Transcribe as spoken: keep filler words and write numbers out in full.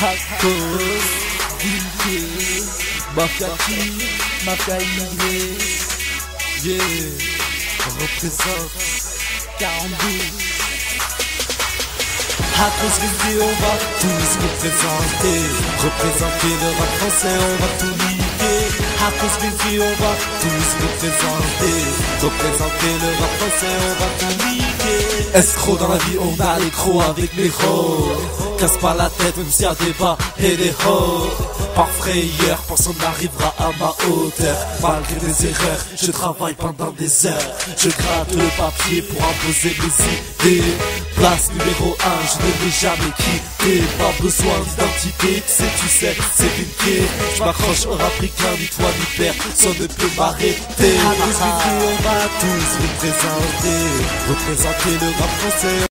Hakos, Vinke, Mafia King, Mafia immigré. Yeah, on représente quarante-deux. Hakos, Vinke, on va tous représenter. Représenter le rap français, on va tout niquer. Hakos, Vinke, on va tous représenter. Représenter le rap français, on va tout niquer. Escroc dans la vie, on a les crocs avec les rôles. Casse pas la tête même s'il y a des bas et des hauts. Par frayeur, personne n'arrivera à ma hauteur. Malgré des erreurs, je travaille pendant des heures. Je gratte le papier pour imposer mes idées. Place numéro un, je ne l'ai jamais quitté. Pas besoin d'identité, tu sais, tu sais, c'est Vinke. Je m'accroche au rap ricain, ni toi ni personne ne peut m'arrêter. Hakos, Vinke, on va tous représenter. Représenter le rap français.